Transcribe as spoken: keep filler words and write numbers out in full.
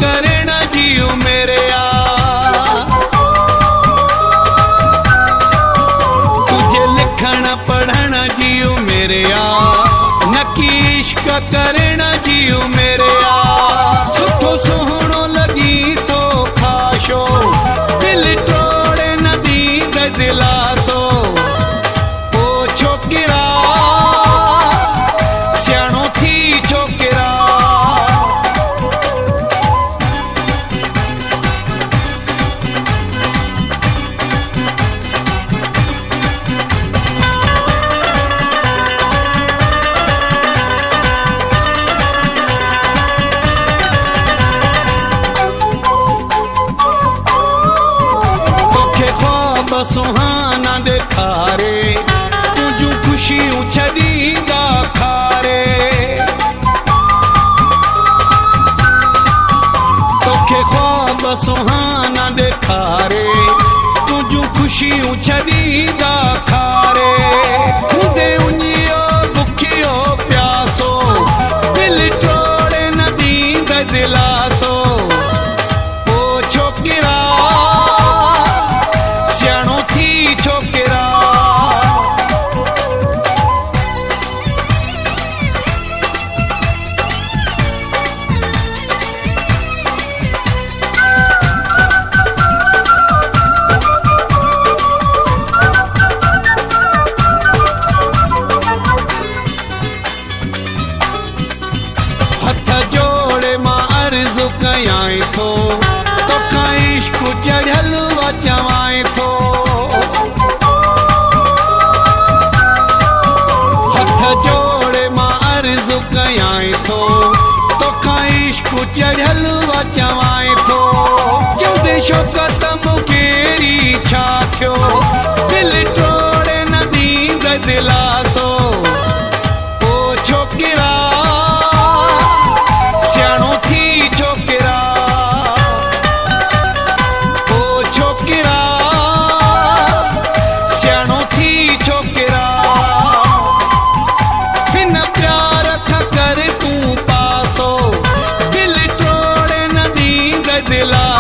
करना जियो मेरे आ, तुझे लिखना पढ़ना जियो मेरे आ, नकी इश्क करना जियो मेरे आ। सुठो सोहणो लगी तो खाशो, दिल तोड़े नदी द दिलासो। ओ छोकिरा सियाणो थी छोकिरा, सुहाना दिखारे तुझू खुशियों छदींदा खारे। तोखे ख्वाब सुहाना दिखारे तुझू खुशियों छदींदा खारे। खुदे उनियो बुखियो प्यासो, दिल तोड़े न दींदा दिलासो। ओ छोकिरा छोकिरा हथ जोड़े मां अर्ज़ु कयां थो, तोखां इश्क चढ़ियल चवां थो। जोड़े मां अर्ज़ु कयां थो, तोखां इश्क चढ़ियल चवां थो। चौदे शौक़त मुकेरी छा थियो, दिल तोड़े न दींदा दिलासो। ओ छोकिरा सियाणो थी छोकिरा, ओ छोकिरा सियाणो थी छोकिरा। प्यार कर तू पासो, दिल तोड़े न दींदा दिला